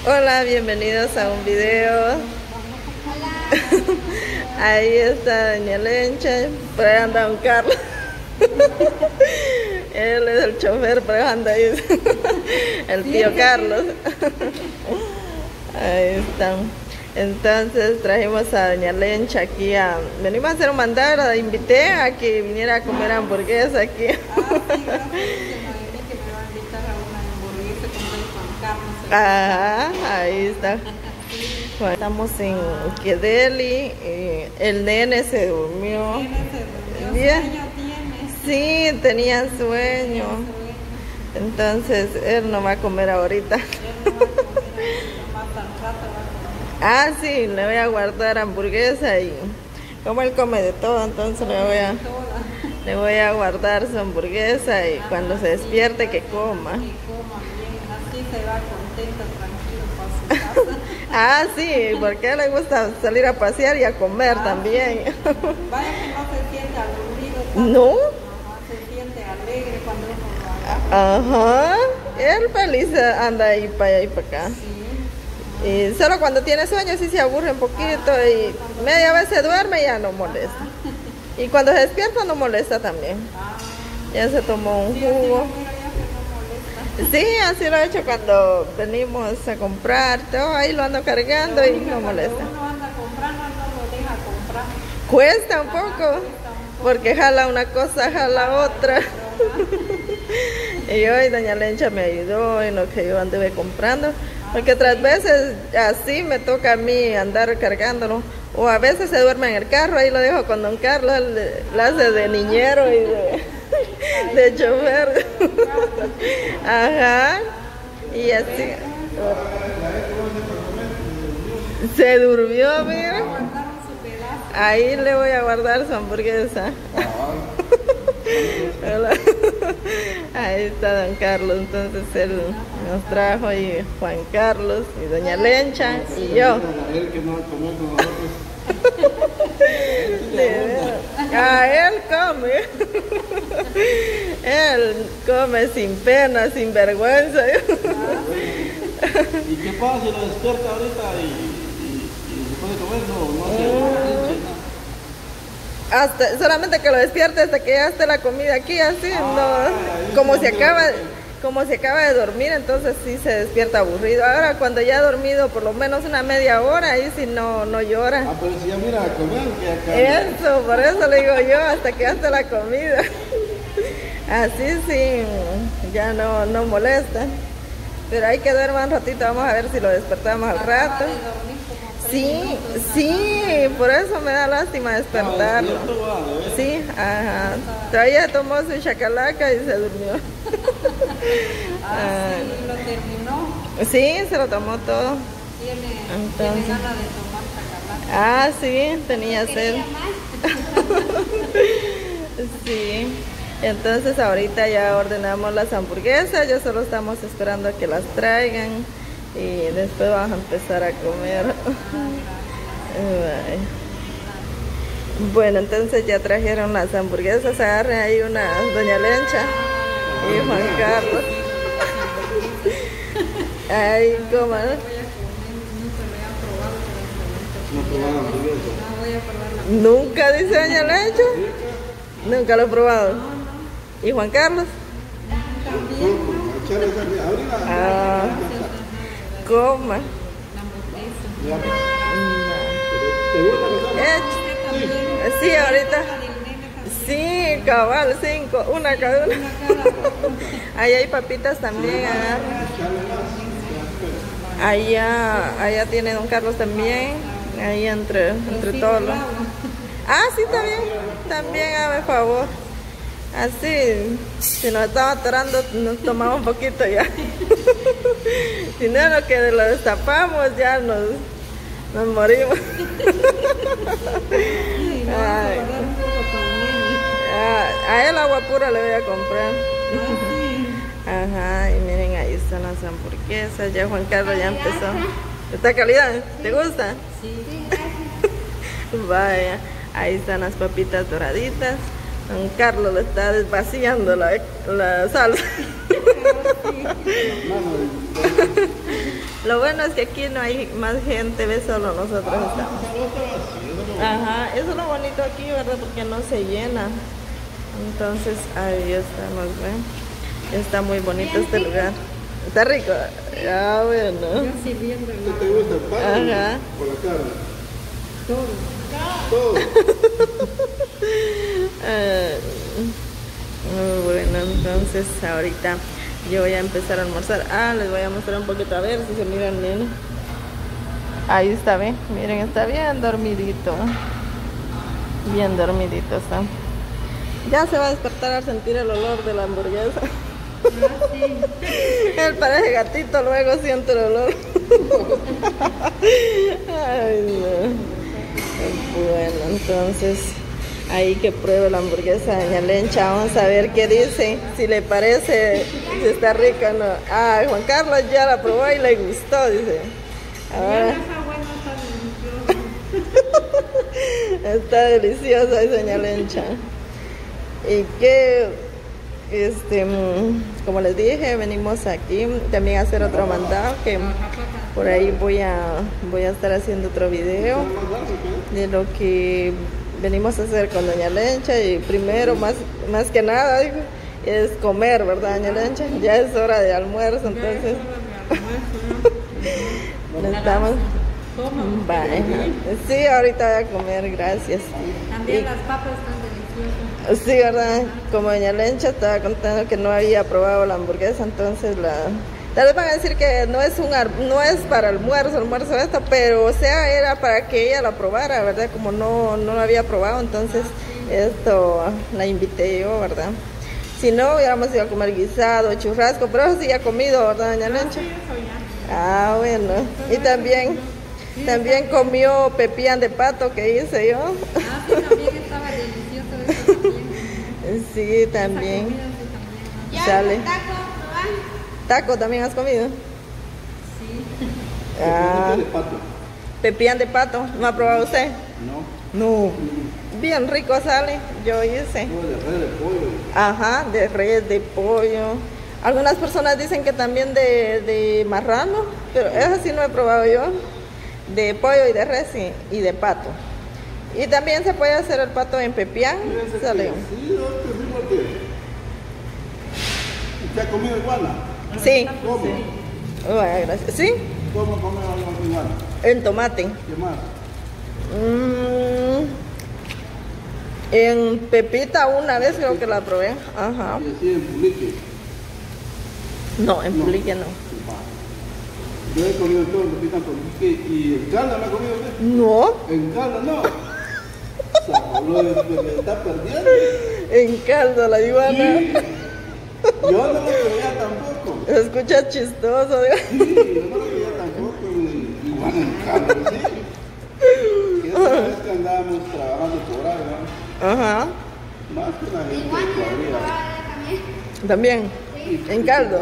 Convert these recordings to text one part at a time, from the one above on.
Hola, bienvenidos a un video. Ahí está doña Lencha, por ahí anda don Carlos. Él es el chofer, pero anda ahí el tío Carlos. Ahí están. Entonces trajimos a doña Lencha aquí venimos a hacer un mandado, la invité a que viniera a comer hamburguesa aquí. Ajá, ahí está. Bueno, estamos en Quedeli, el nene se durmió. Bien. Sí, tenía sueño. Entonces él no va a comer ahorita. Ah, sí, le voy a guardar hamburguesa y como él come de todo, entonces le voy a guardar su hamburguesa y cuando se despierte que coma. Así se va contento, tranquilo para su casa. Ah, sí, porque a él le gusta salir a pasear y a comer también. Sí. Vaya que no se siente aburrido. ¿No? Se siente alegre cuando uno va. Ajá, él feliz anda ahí para allá y para acá. Sí. Y solo cuando tiene sueño sí se aburre un poquito y media vez se duerme y ya no molesta. Y cuando se despierta no molesta también. Ya se tomó un jugo. Sí, así lo he hecho cuando venimos a comprar. Todo ahí lo ando cargando y no molesta. Cuando uno anda comprando no lo deja comprar. Cuesta un poco, porque jala una cosa, jala otra. Y hoy doña Lencha me ayudó en lo que yo anduve comprando. Porque otras veces así me toca a mí andar cargándolo. O a veces se duerme en el carro, ahí lo dejo con don Carlos, él hace de niñero y de chofer. Ajá. Y así. Se durmió, mira. Ahí le voy a guardar su hamburguesa. Ahí está don Carlos, entonces él nos trajo ahí Juan Carlos y doña Lencha y yo. Él come. Él come sin pena, sin vergüenza. ¿Y qué pasa si lo despierta ahorita y se puede comer? No hasta solamente que lo despierte hasta que ya esté la comida aquí, así, no, como se acaba de dormir, entonces sí se despierta aburrido. Ahora cuando ya ha dormido por lo menos una media hora, ahí sí no llora. Ah, pero si ya mira a comer, que acá. Eso, por eso le digo yo, hasta que ya esté la comida. Así sí, ya no molesta. Pero hay que dormir un ratito, vamos a ver si lo despertamos al rato. Sí, por eso me da lástima despertarlo. Sí, ajá. Todavía tomó su chacalaca y se durmió. ¿Sí lo terminó? Sí, se lo tomó todo. ¿Tiene ganas de tomar chacalaca? Ah, sí, tenía sed. Sí. Entonces ahorita ya ordenamos las hamburguesas, ya solo estamos esperando a que las traigan. Y después vamos a empezar a comer. Bueno, entonces ya trajeron las hamburguesas. Agarren ahí una doña Lencha y Juan Carlos. Ahí coman. Nunca, dice doña Lencha. Nunca lo he probado. ¿Y Juan Carlos? Coma. Sí, ahorita. Sí, cabal, 5, una cada una. Ahí hay papitas también. Allá tiene don Carlos también. Ahí entre todos los. Ah, sí, también hágame favor. Así, si nos estaba atorando, nos tomamos un poquito ya. Si no, lo que lo destapamos, ya nos morimos. A él agua pura le voy a comprar. Ajá, y miren, ahí están las hamburguesas. Ya Juan Carlos ya empezó. ¿Esta calidad? ¿Te gusta? Sí. Vaya, ahí están las papitas doraditas. Don Carlos le está desvaciando la salsa. Lo bueno es que aquí no hay más gente, ves, solo nosotros estamos. Ajá, eso es lo bonito aquí, ¿verdad? Porque no se llena. Entonces, ahí estamos, ¿ven? Está muy bonito este lugar. ¿Está rico? Ah, bueno. Yo sirviendo ¿Te gusta el pan? Ajá. ¿O la carne? todo. Todo. Bueno, entonces ahorita yo voy a empezar a almorzar. Les voy a mostrar un poquito a ver si se miran bien. Ahí está, ¿ven? Miren, está bien dormidito. Bien dormidito está. Ya se va a despertar al sentir el olor de la hamburguesa. Él parece gatito, luego siente el olor. Ay, no. Bueno, entonces ahí que pruebe la hamburguesa de doña Lencha. Vamos a ver qué dice, si le parece, si está rica o no. Juan Carlos ya la probó y le gustó, dice. Ahora está deliciosa, dice doña Lencha. Y que como les dije, venimos aquí también a hacer otro mandado, que por ahí voy a estar haciendo otro video de lo que venimos a hacer con doña Lencha. Y primero, más que nada, es comer, ¿verdad, doña Lencha? Ya es hora de almuerzo, entonces estamos. Vale. Sí, ahorita voy a comer, gracias. También las papas están deliciosas. Sí, ¿verdad? Como doña Lencha estaba contando que no había probado la hamburguesa, entonces tal vez van a decir que no es para almuerzo esto, pero o sea, era para que ella la probara, ¿verdad? Como no la había probado, entonces esto la invité yo, ¿verdad? Si no, hubiéramos ido a comer guisado, churrasco, pero eso sí ya comido, ¿verdad, doña Lencha? Bueno. Y también comió pepián de pato que hice yo. Sí, también estaba delicioso eso también. Sí, también. Esa comida sí también. Sale. ¿Taco también has comido? Sí. ¿Qué de pato? Pepián de pato. ¿No ha probado usted? No. Bien rico sale. Yo hice. No, de red de pollo. Ajá, de res, de pollo. Algunas personas dicen que también de marrano, pero eso sí no he probado yo. De pollo y de res y de pato. Y también se puede hacer el pato en pepián. Sale. Sí, ¿usted ha comido iguana? Sí. ¿Cómo? Bueno, gracias. ¿Sí? ¿Cómo comer iguana? En tomate. ¿Qué más? En pepita una vez creo que la probé. Ajá. Y así en pulique. No, en pulique no. Yo he comido todo en pepita con pulique. ¿Y en calda la ha comido usted? No, En calda no. O sea, lo está perdiendo. en caldo la iguana. Sí. Yo no lo creía tampoco. Se escucha chistoso. Sí, yo no lo creía tampoco. Igual en calda, sí. Y esa vez que andábamos trabajando por ahí, ¿no? Ajá. Más que la gente todavía. También. En caldo.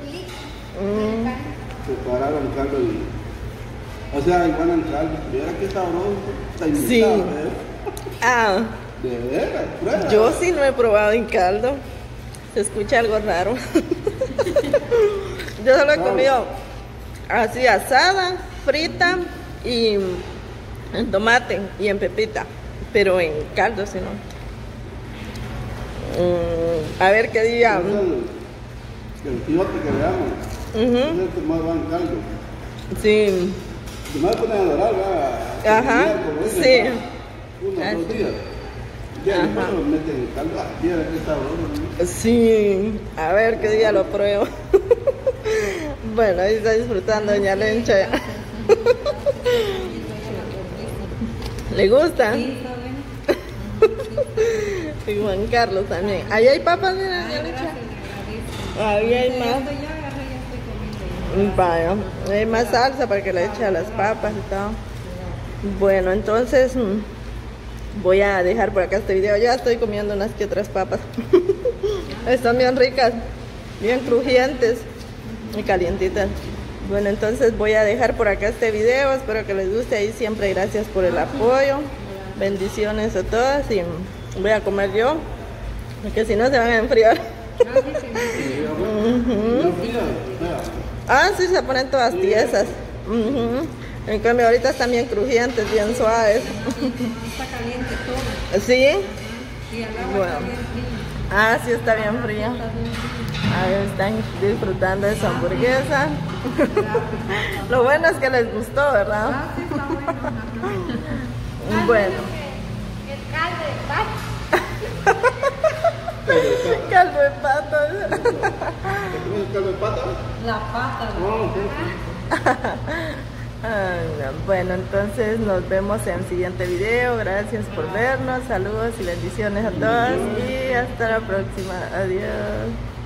Prepararon caldo y... O sea, igual en caldo. Mira qué sabroso. Está Sí. invitado, ¿eh? De veras, prueba. Yo sí no he probado en caldo. Se escucha algo raro. Yo solo he comido así asada, frita y en tomate y en pepita. Pero en caldo sí no. A ver qué día. El fíjate que veamos. Es el que más va en caldo. Sí. Que más ponen a dorar, ¿verdad? Ajá, Como sí. Unos 2 días. Ya después lo meten en caldo. Mira qué sabroso, ¿no? Sí, a ver qué día lo pruebo. Bueno, ahí está disfrutando doña Lencha. ¿Le gusta? Sí, está bueno. Y Juan Carlos también. Ahí hay papas, mira, doña Lencha. Ahí hay más. Ya agarré, ya estoy comiendo. Vaya, hay más salsa para que le eche a las papas y todo. Bueno, entonces voy a dejar por acá este video. Ya estoy comiendo unas que otras papas. Están bien ricas, bien crujientes y calientitas. Bueno, entonces voy a dejar por acá este video. Espero que les guste. Y siempre gracias por el apoyo. Bendiciones a todas. Y voy a comer yo, porque si no se van a enfriar. Ah, sí, se ponen todas tiesas. Ujú. En cambio, ahorita están bien crujientes, bien suaves. Está caliente todo. ¿Sí? Y el agua Bueno. está bien fría. Ah, sí, está bien fría. Está bien fría. Ahí están disfrutando de su hamburguesa. Lo bueno es que les gustó, ¿verdad? Ah, sí, está bueno. Ajá. Bueno. El caldo de pasta. Caldo de pato. ¿Te comes el caldo de pata? La pata. No, sí. Ay, no. Bueno, entonces nos vemos en el siguiente video. Gracias por vernos. Saludos y bendiciones a todos. Y hasta la próxima. Adiós.